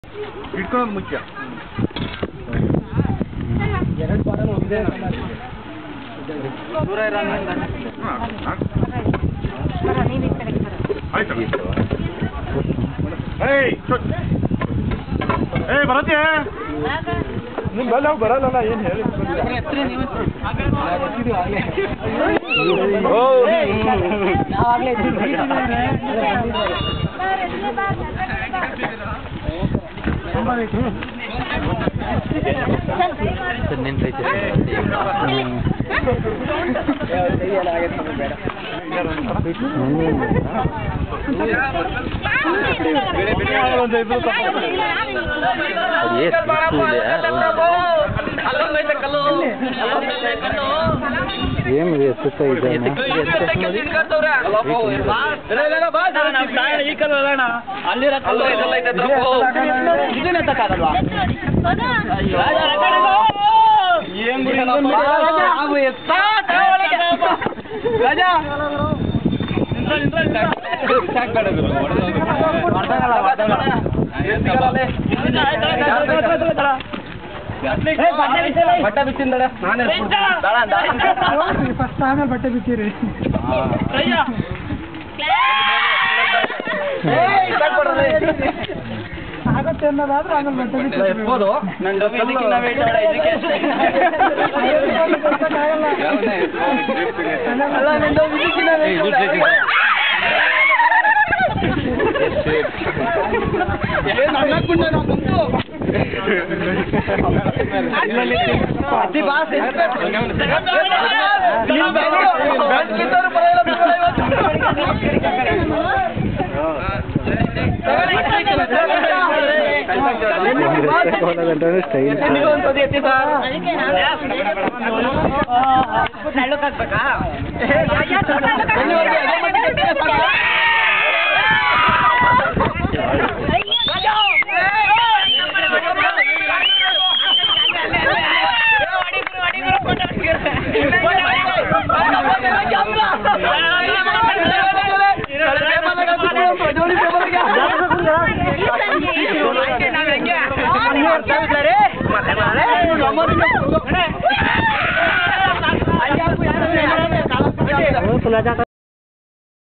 ಇಟ್ಕೊಳ್ಳೋದು ಮುಖ್ಯ. ಎರಡು ಬಾರ ಹೋಗಿದೆ ದೂರ ಇರೋ ಆಯ್ತು. ಏಯ್ ಬರತ್ತೆ ನಿಮ್ಮ ಬಲ್ಲ ಬರಲ್ಲ ಏನು ಹೇಳಿ ఏమి ఎత్తుతా ಬಟ್ಟೆ ಬಿಚ್ಚಿಂದಡ ಫಸ್ಟ್ ಆಮೇಲೆ ಬಟ್ಟೆ ಬಿಚ್ಚಿರಿ ಆಗತ್ತೆ ಅನ್ನೋದಾದ್ರೆ ಆಮೇಲೆ ಬಟ್ಟೆ ಬಿಚ್ಚಿರ್ಬೋದು.